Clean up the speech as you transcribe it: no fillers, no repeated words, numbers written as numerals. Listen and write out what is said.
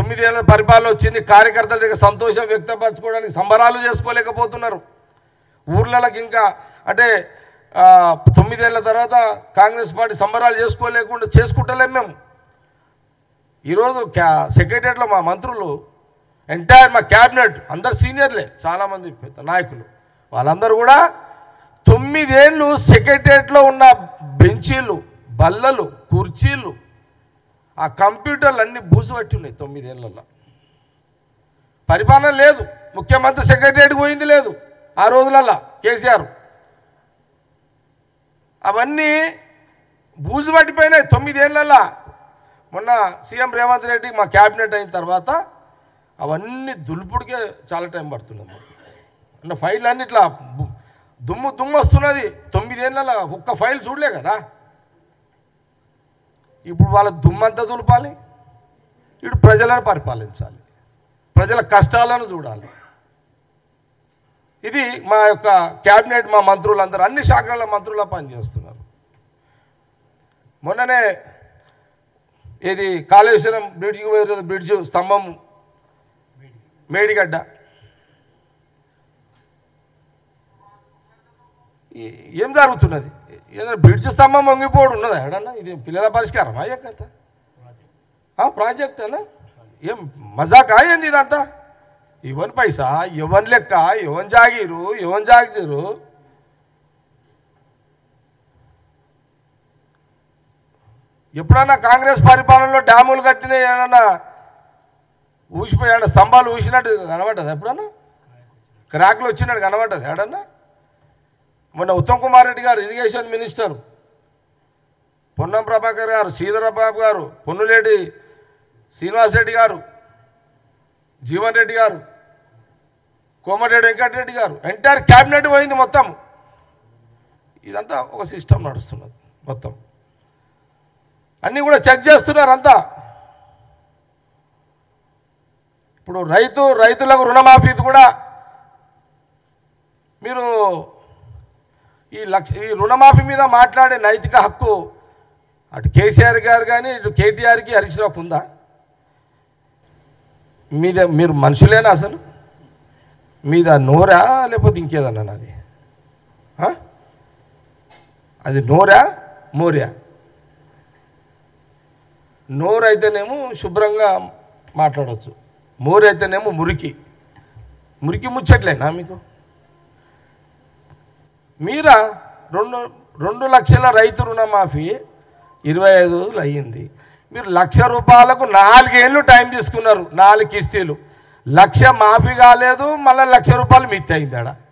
9 ఏళ్ల పరిపాలన వచ్చింది, కార్యకర్తల దగ్గర సంతోషం వ్యక్తపరచుకోవడానికి సంబరాలు చేసుకోలేకపోతున్నారు. ఊర్లకి ఇంకా అంటే 9 ఏళ్ల తర్వాత కాంగ్రెస్ పార్టీ సంబరాలు చేసుకుంటలేము మేము. ఈరోజు సెక్రటరియట్లో మా మంత్రులు ఎంటైర్ మా క్యాబినెట్ అందరు సీనియర్లే, చాలామంది పెద్ద నాయకులు, వాళ్ళందరూ కూడా 9 ఏళ్ళు సెక్రటరియట్లో ఉన్న బెంచీలు, బల్లలు, కుర్చీలు, ఆ కంప్యూటర్లు అన్నీ బూజుపట్టి ఉన్నాయి. 9 ఏళ్లలో పరిపాలన లేదు. ముఖ్యమంత్రి సెక్రటరియట్కి పోయింది లేదు ఆ రోజులల్లో కేసీఆర్. అవన్నీ బూజు పట్టిపోయినాయి 9 ఏళ్లలో. మొన్న సీఎం రేవంత్ రెడ్డి మా క్యాబినెట్ అయిన తర్వాత అవన్నీ దులుపుడికే చాలా టైం పడుతుంది. అంటే ఫైల్ అన్ని ఇట్లా దుమ్ము వస్తున్నది. 9 ఏళ్లలో ఒక్క ఫైల్ చూడలే కదా. ఇప్పుడు వాళ్ళ దుమ్మంతా దులపాలి, ఇప్పుడు ప్రజలను పరిపాలించాలి, ప్రజల కష్టాలను చూడాలి. ఇది మా యొక్క క్యాబినెట్, మా మంత్రులందరూ అన్ని శాఖల మంత్రుల పనిచేస్తున్నారు. మొన్ననే ఇది కాళేశ్వరం బ్రిడ్జికి పోయే బ్రిడ్జ్ స్తంభం మేడిగడ్డ ఏం జరుగుతున్నది? ఏదైనా బ్రిడ్జ్ స్తంభం వంగిపోవడం ఉన్నదా ఎడన్నా? ఇది పిల్లల పరిష్కారం అయ్యా కథ ప్రాజెక్ట్ అన్నా? ఏం మజాకా ఏంది ఇదంతా? ఇవన్ పైసా, ఇవన్ లెక్క, ఇవన్ జాగీరు, ఇవన్ జాగిరు. ఎప్పుడన్నా కాంగ్రెస్ పరిపాలనలో డ్యాములు కట్టిన ఏమన్నా ఊసిపోయాడు, స్తంభాలు ఊసినట్టు కనబడ్డది? ఎప్పుడన్నా క్రాక్లు వచ్చినట్టు కనబడ్డది ఏడన్నా? మొన్న ఉత్తమ్ కుమార్ రెడ్డి గారు ఇరిగేషన్ మినిస్టర్, పొన్నం ప్రభాకర్ గారు, శ్రీధరబాబు గారు, పొన్నులేటి శ్రీనివాసరెడ్డి గారు, జీవన్ రెడ్డి గారు, కోమటిరెడ్డి వెంకటరెడ్డి గారు, ఎంటైర్ క్యాబినెట్ పోయింది మొత్తం. ఇదంతా ఒక సిస్టమ్ నడుస్తున్నది మొత్తం. అన్నీ కూడా చెక్ చేస్తున్నారు అంతా. ఇప్పుడు రైతులకు రుణమాఫీ కూడా మీరు ఈ రుణమాఫీ మీద మాట్లాడే నైతిక హక్కు అటు కేసీఆర్ గారు కానీ ఇటు కేటీఆర్కి హరీష్ రావుకు ఉందా? మీరు మనుషులేనా అసలు? మీద నోరా లేకపోతే ఇంకేదన్నా? అది నోరా మోర్యా? నోరు అయితేనేమో శుభ్రంగా మాట్లాడవచ్చు, మోరు అయితేనేమో మురికి ముచ్చట్లేనా మీకు? మీరా 2 లక్షల రైతు రుణమాఫీ 25 రోజులు అయ్యింది. మీరు 1,00,000 రూపాయలకు 4 ఏళ్ళు టైం తీసుకున్నారు, 4 కిస్తీలు. 1,00,000 మాఫీ కాలేదు, మళ్ళీ 1,00,000 రూపాయలు మిత్తి అయిందాడ.